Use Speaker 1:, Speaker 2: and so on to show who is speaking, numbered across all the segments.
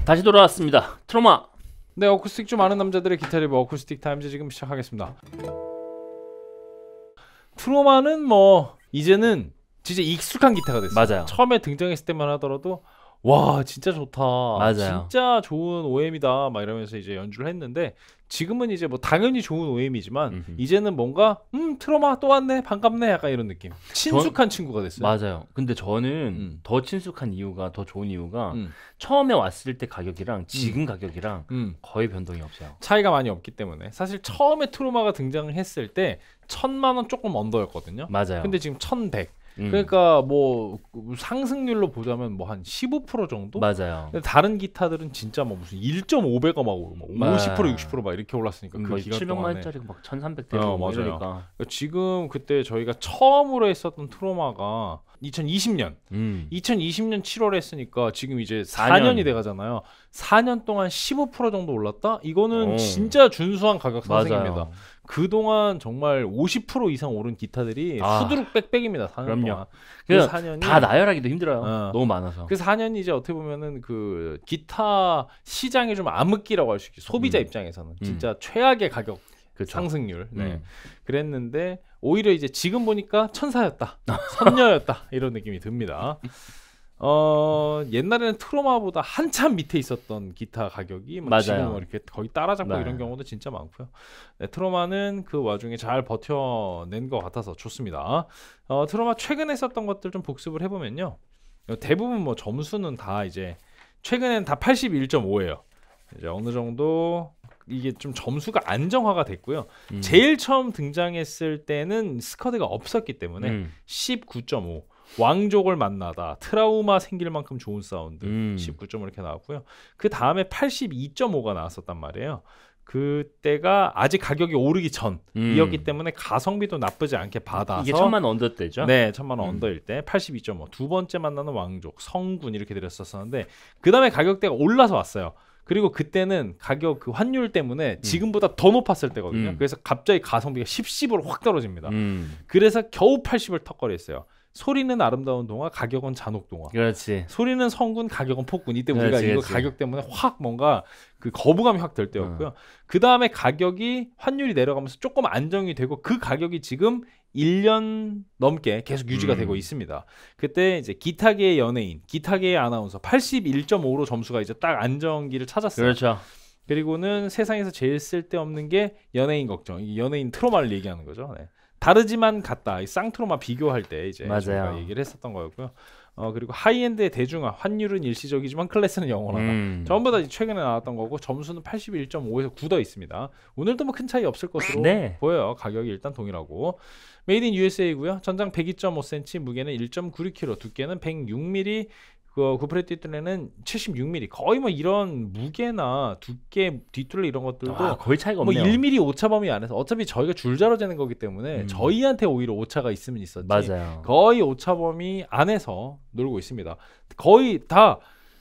Speaker 1: 다시 돌아왔습니다. 트로마.
Speaker 2: 네, 어쿠스틱 좀 아는 남자들의 기타 리뷰 어쿠스틱 타임즈 지금 시작하겠습니다. 트로마는 뭐 이제는 진짜 익숙한 기타가 됐어요.
Speaker 1: 맞아요.
Speaker 2: 처음에 등장했을 때만 하더라도 와 진짜 좋다,
Speaker 1: 맞아요.
Speaker 2: 진짜 좋은 OM이다 막 이러면서 이제 연주를 했는데, 지금은 이제 뭐 당연히 좋은 OM이지만 이제는 뭔가 트로마 또 왔네, 반갑네, 약간 이런 느낌. 친숙한 친구가 됐어요.
Speaker 1: 맞아요. 근데 저는 더 친숙한 이유가, 더 좋은 이유가 처음에 왔을 때 가격이랑 지금 가격이랑 거의 변동이 없어요.
Speaker 2: 차이가 많이 없기 때문에. 사실 처음에 트로마가 등장했을 때 1000만원 조금 언더였거든요.
Speaker 1: 맞아요.
Speaker 2: 근데 지금 1100. 그러니까 뭐 상승률로 보자면 뭐 한 15% 정도?
Speaker 1: 맞아요.
Speaker 2: 근데 다른 기타들은 진짜 뭐 무슨 1.5배가 막 50% 60% 막 이렇게 올랐으니까 그 기간
Speaker 1: 700만
Speaker 2: 동안에.
Speaker 1: 원짜리 막 1,300 되고
Speaker 2: 맞아요.
Speaker 1: 이러니까.
Speaker 2: 지금 그때 저희가 처음으로 했었던 트로마가 2020년 7월에 했으니까 지금 이제 4년이 돼 가잖아요. 4년 동안 15% 정도 올랐다? 이거는 진짜 준수한 가격 상승입니다.
Speaker 1: 맞아요.
Speaker 2: 그동안 정말 50% 이상 오른 기타들이 수두룩 빽빽입니다. 4년
Speaker 1: 그럼요.
Speaker 2: 동안. 그
Speaker 1: 그래서
Speaker 2: 4년이
Speaker 1: 다 나열하기도 힘들어요. 너무 많아서.
Speaker 2: 그 4년이 이제 어떻게 보면은 그 기타 시장의 좀 암흑기라고 할 수 있죠. 소비자 입장에서는 진짜 최악의 가격
Speaker 1: 그쵸.
Speaker 2: 상승률. 네. 그랬는데 오히려 이제 지금 보니까 천사였다, 선녀였다 이런 느낌이 듭니다. 옛날에는 트로마보다 한참 밑에 있었던 기타 가격이 뭐 지금 뭐 이렇게 거의 따라잡고 이런 경우도 진짜 많고요. 네, 트로마는 그 와중에 잘 버텨낸 것 같아서 좋습니다. 트로마 최근에 썼던 것들 좀 복습을 해보면요, 대부분 뭐 점수는 다 이제 최근엔 다 81.5예요. 이제 어느 정도 이게 좀 점수가 안정화가 됐고요. 제일 처음 등장했을 때는 스커드가 없었기 때문에 19.5. 왕족을 만나다, 트라우마 생길 만큼 좋은 사운드 19.5 이렇게 나왔고요. 그 다음에 82.5가 나왔었단 말이에요. 그때가 아직 가격이 오르기 전이었기 때문에 가성비도 나쁘지 않게 받아서,
Speaker 1: 이게 1000만 원 언더 때죠?
Speaker 2: 네, 1000만 원 언더일 때 82.5. 두 번째 만나는 왕족, 성군 이렇게 드렸었는데 그 다음에 가격대가 올라서 왔어요. 그리고 그때는 가격 그 환율 때문에 지금보다 더 높았을 때거든요. 그래서 갑자기 가성비가 10으로 확 떨어집니다. 그래서 겨우 80을 턱걸이했어요. 소리는 아름다운 동화, 가격은 잔혹 동화.
Speaker 1: 그렇지.
Speaker 2: 소리는 성군, 가격은 폭군. 이때 우리가 이거 가격 때문에 확 뭔가 그 거부감이 확 들 때였고요. 그 다음에 가격이 환율이 내려가면서 조금 안정이 되고, 그 가격이 지금 1년 넘게 계속 유지가 되고 있습니다. 그때 이제 기타계의 연예인, 기타계의 아나운서 81.5로 점수가 이제 딱 안정기를 찾았어요.
Speaker 1: 그렇죠.
Speaker 2: 그리고는 세상에서 제일 쓸데없는 게 연예인 걱정. 이 연예인 트로마를 얘기하는 거죠. 네. 다르지만 같다. 이 쌍트로마 비교할 때 이제 저희가 얘기를 했었던 거였고요. 그리고 하이엔드의 대중화, 환율은 일시적이지만 클래스는 영원하다. 전부 다 최근에 나왔던 거고, 점수는 81.5에서 굳어 있습니다. 오늘도 뭐 큰 차이 없을 것으로 보여요. 가격이 일단 동일하고. 메이드 인 USA고요. 전장 102.5cm, 무게는 1.96kg, 두께는 106mm, 그 구프레 뒷둘레는 76mm. 거의 뭐 이런 무게나 두께, 뒷둘레 이런 것들도
Speaker 1: 거의 차이가
Speaker 2: 뭐
Speaker 1: 없네요.
Speaker 2: 1mm 오차범위 안에서, 어차피 저희가 줄자로 재는 거기 때문에 저희한테 오히려 오차가 있으면 있었지,
Speaker 1: 맞아요.
Speaker 2: 거의 오차범위 안에서 놀고 있습니다. 거의 다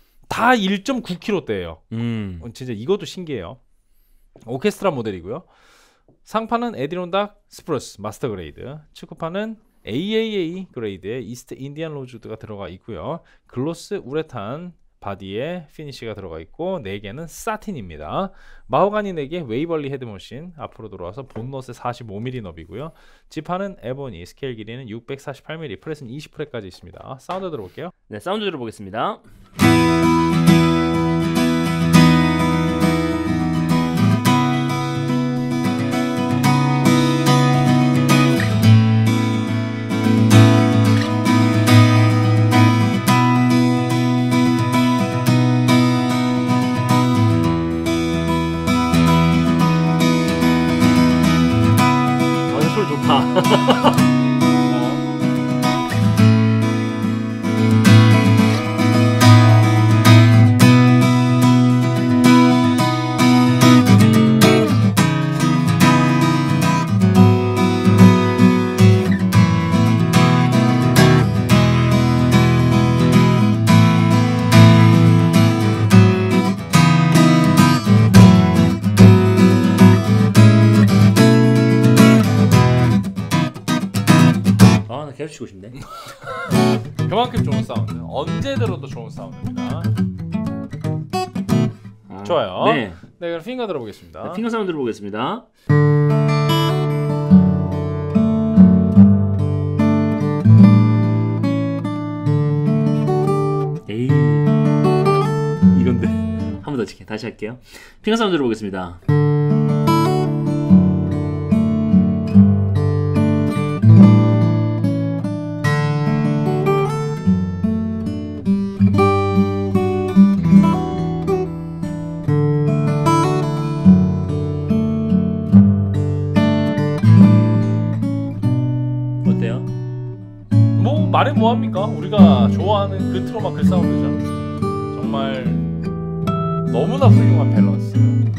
Speaker 2: 1.9kg대예요. 진짜 이것도 신기해요. 오케스트라 모델이고요. 상판은 에디론닥 스프러스 마스터 그레이드, 측구판은 AAA 그레이드의 이스트 인디안 로즈드가 들어가 있고요. 글로스 우레탄 바디에 피니쉬가 들어가 있고, 4개는 사틴입니다. 마호가니 4개, 웨이벌리 헤드머신 앞으로 들어와서 본넛에 45mm 너비고요. 지판은 에보니, 스케일 길이는 648mm, 프렛은 20프렛까지 있습니다. 사운드 들어볼게요.
Speaker 1: 네, 사운드 들어보겠습니다. 소리 좋다. 계속 치고 싶네.
Speaker 2: 그만큼 좋은 사운드, 언제 들어도 좋은 사운드입니다. 좋아요.
Speaker 1: 네.
Speaker 2: 네, 그럼 핑거 들어보겠습니다.
Speaker 1: 네, 핑거 사운드 들어보겠습니다. 에이, 이건데. 한 번 더 칠게. 다시 할게요. 핑거 사운드 들어보겠습니다.
Speaker 2: 말해 뭐합니까? 우리가 좋아하는 그 트로마 그 사운드죠. 정말 너무나 훌륭한 밸런스,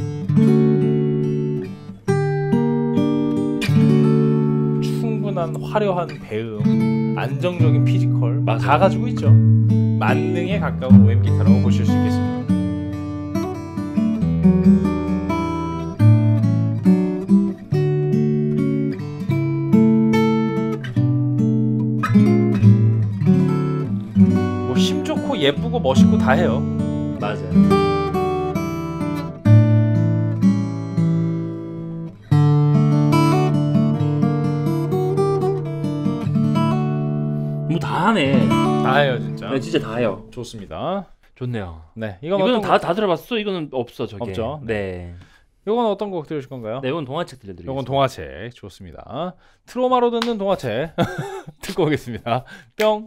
Speaker 2: 충분한 화려한 배음, 안정적인 피지컬 다 가지고 있죠. 만능에 가까운 OM 기타라고 보실 수 있겠습니다. 예쁘고 멋있고 다 해요.
Speaker 1: 맞아요. 뭐 다 하네.
Speaker 2: 다 해요 진짜.
Speaker 1: 네, 진짜 다 해요.
Speaker 2: 좋습니다.
Speaker 1: 좋네요.
Speaker 2: 네,
Speaker 1: 이거는 다 들어봤어. 이거는 없어 저게.
Speaker 2: 없죠.
Speaker 1: 네.
Speaker 2: 이건 어떤 곡 들으실 건가요?
Speaker 1: 네, 이건 동화책 들려드리겠습니다.
Speaker 2: 이건 동화책 좋습니다. 트로마로 듣는 동화책 듣고 오겠습니다. 뿅.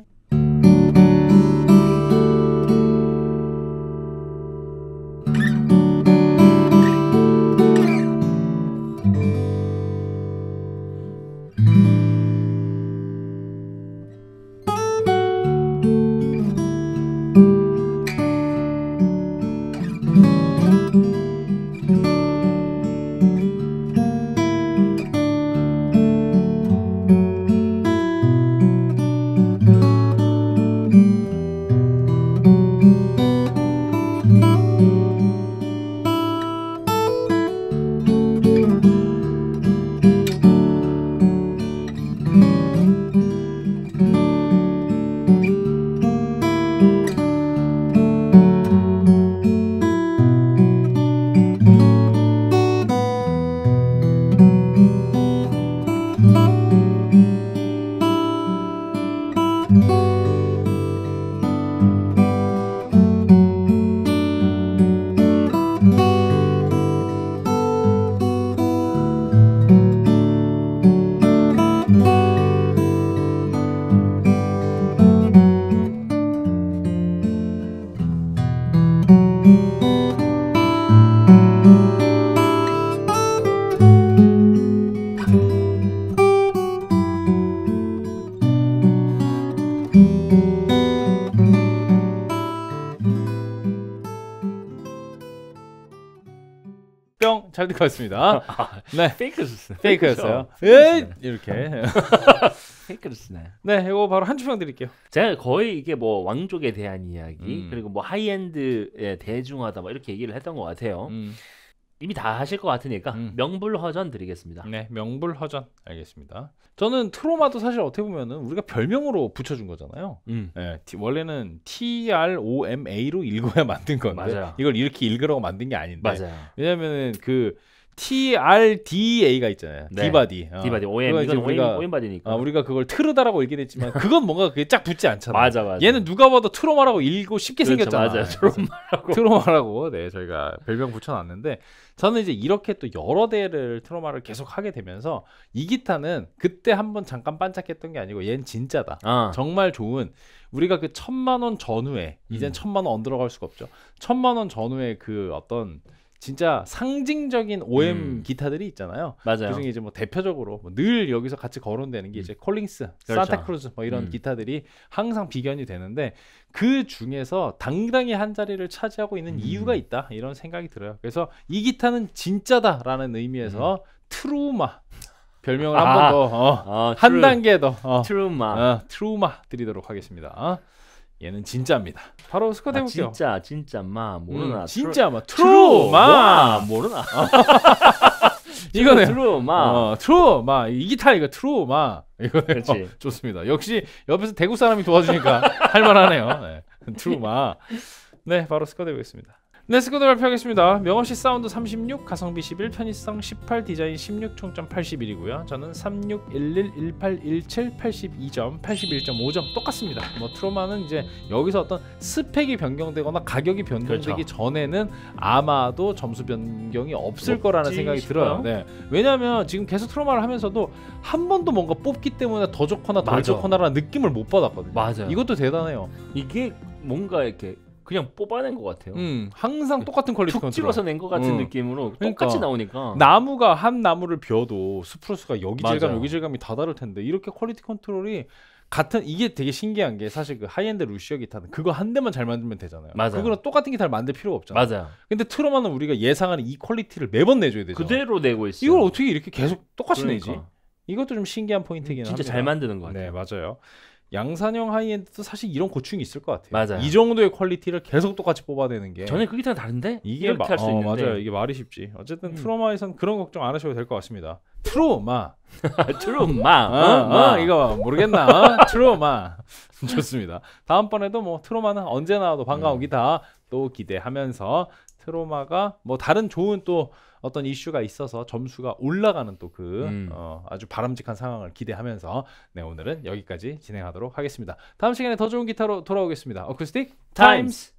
Speaker 2: 뿅! 잘 듣고 왔습니다. 네, 페이크였어요. 이렇게
Speaker 1: 페이크였네.
Speaker 2: 네, 이거 바로 한 주평 드릴게요.
Speaker 1: 제가 거의 이게 뭐 왕족에 대한 이야기 그리고 뭐 하이엔드의 대중화다 뭐 이렇게 얘기를 했던 것 같아요. 이미 다 하실 것 같으니까 명불허전 드리겠습니다.
Speaker 2: 네, 명불허전 알겠습니다. 저는 트로마도 사실 어떻게 보면은 우리가 별명으로 붙여준 거잖아요. 네, 원래는 TROMA로 읽어야 만든 건데
Speaker 1: 맞아요.
Speaker 2: 이걸 이렇게 읽으라고 만든 게 아닌데.
Speaker 1: 맞아요.
Speaker 2: 왜냐면은 그 TRDA가 있잖아요.
Speaker 1: 네.
Speaker 2: 디바디.
Speaker 1: 디바디 OM 이건 OM 바디니까.
Speaker 2: 우리가 그걸 트르다라고 읽긴 했지만 그건 뭔가 그게 쫙 붙지 않잖아.
Speaker 1: 맞아.
Speaker 2: 얘는 누가 봐도 트로마라고 읽고 쉽게
Speaker 1: 그렇죠,
Speaker 2: 생겼잖아.
Speaker 1: 맞아요.
Speaker 2: 트로마라고 네, 저희가 별명 붙여놨는데 저는 이제 이렇게 또 여러 대를 트로마를 계속 하게 되면서 이 기타는 그때 한번 잠깐 반짝했던 게 아니고 얘는 진짜다. 정말 좋은 우리가 그 1000만원 전후에 이젠 1000만원 안 들어갈 수가 없죠. 1000만원 전후에 그 어떤 진짜 상징적인 OM 기타들이 있잖아요.
Speaker 1: 맞아요.
Speaker 2: 그중에 이제 뭐 대표적으로 뭐 늘 여기서 같이 거론되는 게 이제 콜링스,
Speaker 1: 그렇죠.
Speaker 2: 산타크루즈 뭐 이런 기타들이 항상 비견이 되는데 그 중에서 당당히 한 자리를 차지하고 있는 이유가 있다 이런 생각이 들어요. 그래서 이 기타는 진짜다라는 의미에서 트루마 별명을 한 번 더 한 단계 더 트루마 드리도록 하겠습니다. 얘는 진짜입니다. 바로 스쿼트 해볼게요.
Speaker 1: 진짜 마 모르나.
Speaker 2: 진짜 마 트루마
Speaker 1: 모르나.
Speaker 2: 이거네.
Speaker 1: 트루마.
Speaker 2: 트루마 이 기타 이거 트루마 이거네. 좋습니다. 역시 옆에서 대구 사람이 도와주니까 할만하네요. 네. 트루마. 네, 바로 스쿼트 해보겠습니다. 네, 스코드 발표하겠습니다. 명호씨 사운드 36, 가성비 11, 편의성 18, 디자인 16, 총점 81이고요. 저는 3611, 1817, 82점, 81.5점 똑같습니다. 뭐 트로마는 이제 여기서 어떤 스펙이 변경되거나 가격이 변경되기 그렇죠. 전에는 아마도 점수 변경이 없을 거라는 생각이 싶어요? 들어요. 네. 왜냐하면 지금 계속 트로마를 하면서도 한 번도 뭔가 뽑기 때문에 더 좋거나 덜 좋거나라는 느낌을 못 받았거든요.
Speaker 1: 맞아요.
Speaker 2: 이것도 대단해요.
Speaker 1: 이게 뭔가 이렇게 그냥 뽑아낸 것 같아요.
Speaker 2: 항상 똑같은 퀄리티
Speaker 1: 컨트롤. 툭 찍어서 낸 것 같은 느낌으로 똑같이 나오니까.
Speaker 2: 나무가 한 나무를 비워도 스프루스가 여기 질감 여기 질감이 다 다를 텐데 이렇게 퀄리티 컨트롤이 같은 이게 되게 신기한 게 사실 그 하이엔드 루시오 기타는 그거 한 대만 잘 만들면 되잖아요.
Speaker 1: 맞아요.
Speaker 2: 그거랑 똑같은 기타를 만들 필요가 없잖아요.
Speaker 1: 맞아요.
Speaker 2: 근데 트로마는 우리가 예상하는 이 퀄리티를 매번 내줘야 되죠.
Speaker 1: 그대로 내고 있어요.
Speaker 2: 이걸 어떻게 이렇게 계속 똑같이
Speaker 1: 그러니까.
Speaker 2: 내지? 이것도 좀 신기한 포인트긴 합니다.
Speaker 1: 진짜 잘 만드는 것 같아요.
Speaker 2: 네, 맞아요. 양산형 하이엔드도 사실 이런 고충이 있을 것 같아요.
Speaker 1: 맞아요.
Speaker 2: 이 정도의 퀄리티를 계속 똑같이 뽑아내는 게
Speaker 1: 전에 그 기타가 다른데?
Speaker 2: 이게
Speaker 1: 이렇게 할 수 있는데
Speaker 2: 맞아요. 이게 말이 쉽지. 어쨌든 트로마에선 그런 걱정 안 하셔도 될 것 같습니다. 트로마
Speaker 1: 트로마
Speaker 2: 이거 모르겠나? 트로마 좋습니다. 다음번에도 뭐 트로마는 언제 나와도 반가운 기타 또 기대하면서 트로마가 뭐 다른 좋은 또 어떤 이슈가 있어서 점수가 올라가는 또 그 아주 바람직한 상황을 기대하면서 네, 오늘은 여기까지 진행하도록 하겠습니다. 다음 시간에 더 좋은 기타로 돌아오겠습니다. 어쿠스틱 타임스.